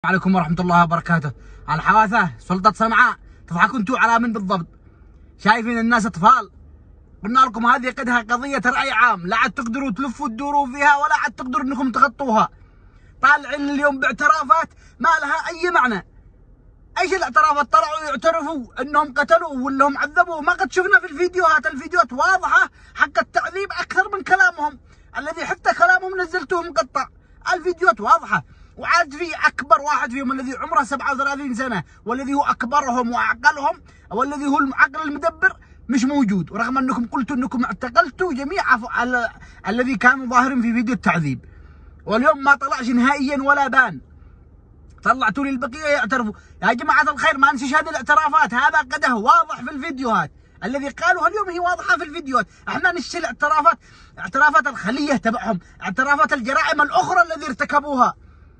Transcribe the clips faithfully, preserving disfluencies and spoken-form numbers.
عليكم ورحمة الله وبركاته. الحواثة سلطة صنعاء تضحكوا انتوا على من بالضبط؟ شايفين الناس اطفال؟ قلنا لكم هذه قدها قضية رأي عام، لا عاد تقدروا تلفوا تدوروا فيها ولا عاد تقدروا انكم تغطوها. طالعين اليوم باعترافات ما لها أي معنى. ايش الاعترافات؟ طلعوا يعترفوا انهم قتلوا ولا هم عذبوا، ما قد شفنا في الفيديوهات، الفيديوهات واضحة حق التعذيب أكثر من كلامهم، الذي حتى كلامهم نزلتوه مقطع، الفيديوهات واضحة. وعاد في اكبر واحد فيهم الذي عمره سبعة وثلاثين سنه والذي هو اكبرهم واعقلهم والذي هو العقل المدبر مش موجود، ورغم انكم قلتوا انكم اعتقلتوا جميع ال... الذي كانوا ظاهرين في فيديو التعذيب، واليوم ما طلعش نهائيا ولا بان. طلعتوا لي البقيه يعترفوا. يا جماعه الخير ما ننسيش هذه الاعترافات، هذا قده واضح في الفيديوهات، الذي قالوها اليوم هي واضحه في الفيديوهات. احنا نشتري الاعترافات، اعترافات الخليه تبعهم، اعترافات الجرائم الاخرى الذي ارتكبوها.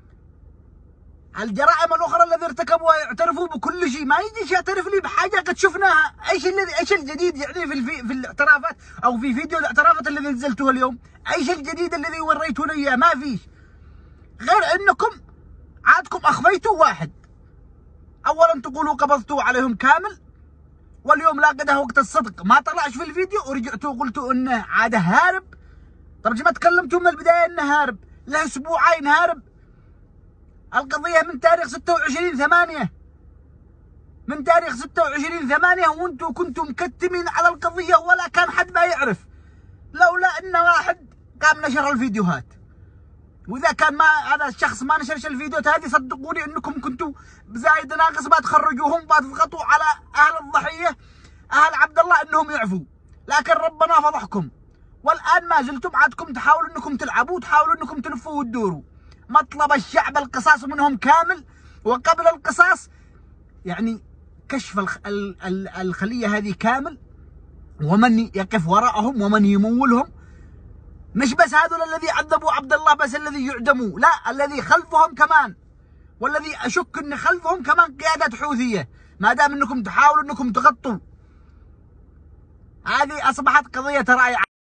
الجرائم الاخرى الذي ارتكبوها يعترفوا بكل شيء، ما يجيش يعترف لي بحاجه قد شفناها. ايش الذي ايش الجديد يعني في الفي في الاعترافات او في فيديو الاعترافات الذي نزلتوه اليوم؟ ايش الجديد الذي وريتونا اياه؟ ما فيش، غير انكم عادكم اخفيتوا واحد. اولا تقولوا قبضتوا عليهم كامل، واليوم لا قده وقت الصدق ما طلعش في الفيديو، ورجعتوا قلتوا انه عاده هارب. طب ما تكلمتوا من البدايه انه هارب؟ له اسبوعين هارب. القضية من تاريخ ستة وعشرين ثمانية، من تاريخ ستة وعشرين ثمانية وانتم كنتم مكتمين على القضية ولا كان حد ما يعرف، لولا ان واحد قام نشر الفيديوهات. واذا كان ما هذا الشخص ما نشرش الفيديوهات هذه صدقوني انكم كنتوا بزايد ناقص بتخرجوهم بتضغطوا على اهل الضحية اهل عبد الله انهم يعفوا، لكن ربنا فضحكم. والان ما زلتم عادكم تحاولوا انكم تلعبوا وتحاولوا انكم تلفوا وتدوروا. مطلب الشعب القصاص منهم كامل، وقبل القصاص يعني كشف الخ... ال... ال... الخلية هذه كامل، ومن يقف وراءهم ومن يمولهم. مش بس هذول الذي عذبوا عبد الله بس الذي يعدموا، لا، الذي خلفهم كمان، والذي اشك ان خلفهم كمان قيادة حوثية، ما دام انكم تحاولوا انكم تغطوا. هذه اصبحت قضية رأي